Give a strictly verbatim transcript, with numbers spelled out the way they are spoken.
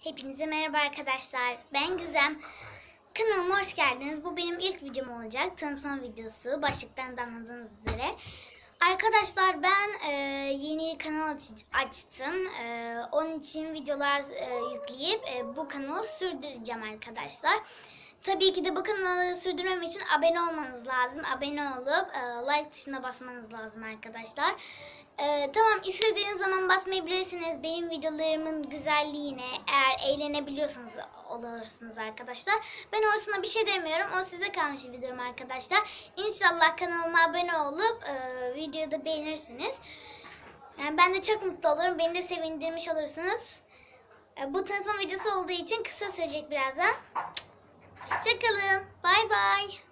Hepinize merhaba arkadaşlar. Ben Gizem. Kanalıma hoş geldiniz. Bu benim ilk videom olacak. Tanıtma videosu. Başlıktan da anladığınız üzere. Arkadaşlar ben e, yeni kanal aç açtım. E, onun için videolar e, yükleyip e, bu kanalı sürdüreceğim arkadaşlar. Tabii ki de bu kanalı sürdürmem için abone olmanız lazım. Abone olup e, like tuşuna basmanız lazım arkadaşlar. E, tamam, istediğiniz zaman basmayabilirsiniz. Benim videolarımın güzelliğine eğer eğlenebiliyorsanız olursunuz arkadaşlar. Ben orasına bir şey demiyorum. O size kalmış bir videom arkadaşlar. İnşallah kanalıma abone olup e, videoyu da beğenirsiniz. Yani ben de çok mutlu olurum. Beni de sevindirmiş olursunuz. E, bu tanıtma videosu olduğu için kısa sürecek birazdan. Hoşçakalın. Bay bay.